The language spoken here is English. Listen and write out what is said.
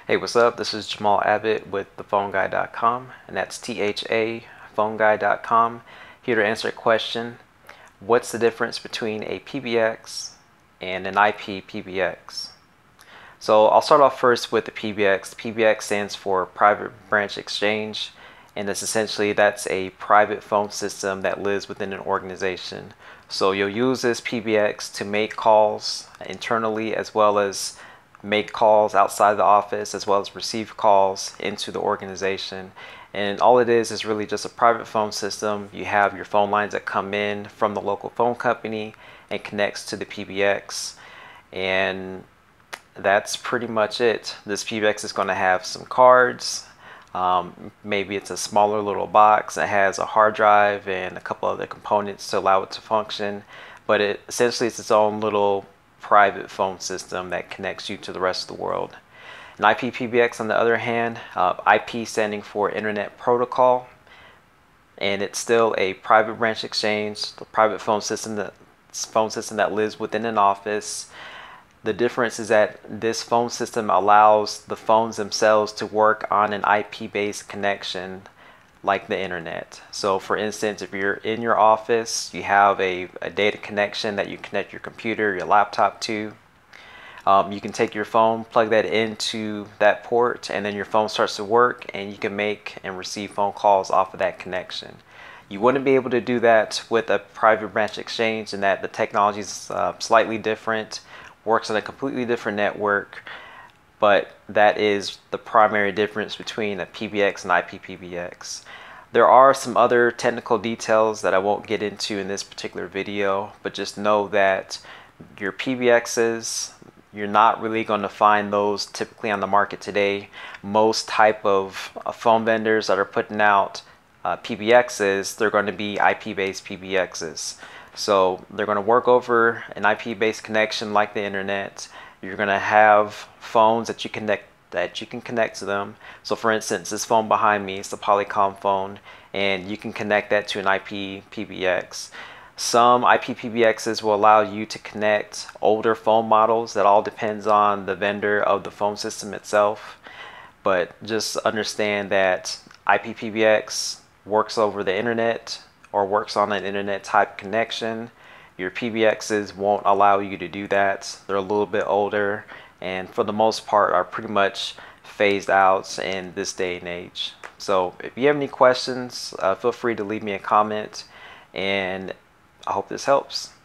Hey, what's up? This is Jamal Abbott with thePhoneGuy.com, and that's THA PhoneGuy.com. Here to answer a question: what's the difference between a PBX and an IP-PBX? So I'll start off first with the PBX. PBX stands for Private Branch Exchange, and that's a private phone system that lives within an organization. So you'll use this PBX to make calls internally, as well as make calls outside the office, as well as receive calls into the organization. And all it is really just a private phone system. You have your phone lines that come in from the local phone company and connects to the PBX, and that's pretty much it. This PBX is going to have some cards. Maybe it's a smaller little box that has a hard drive and a couple other components to allow it to function, but essentially it's its own little private phone system that connects you to the rest of the world. An IP-PBX, on the other hand, IP standing for Internet Protocol, and it's still a private branch exchange, the private phone system that lives within an office. The difference is that this phone system allows the phones themselves to work on an IP-based connection like the internet. So for instance, if you're in your office, you have a data connection that you connect your computer, your laptop to. You can take your phone, plug that into that port, and then your phone starts to work, and you can make and receive phone calls off of that connection. You wouldn't be able to do that with a private branch exchange, in that the technology is slightly different, works on a completely different network, but that is the primary difference between a PBX and IP-PBX. There are some other technical details that I won't get into in this particular video, but just know that your PBXs, you're not really going to find those typically on the market today. Most type of phone vendors that are putting out PBXs, they're going to be IP-based PBXs. So they're going to work over an IP-based connection like the internet. You're going to have phones that you can connect to them. So for instance, this phone behind me is a Polycom phone, and you can connect that to an IP-PBX. Some IP-PBXs will allow you to connect older phone models. That all depends on the vendor of the phone system itself. But just understand that IP-PBX works over the internet, or works on an internet type connection. Your PBXs won't allow you to do that. They're a little bit older, and for the most part are pretty much phased out in this day and age. So if you have any questions, feel free to leave me a comment, and I hope this helps.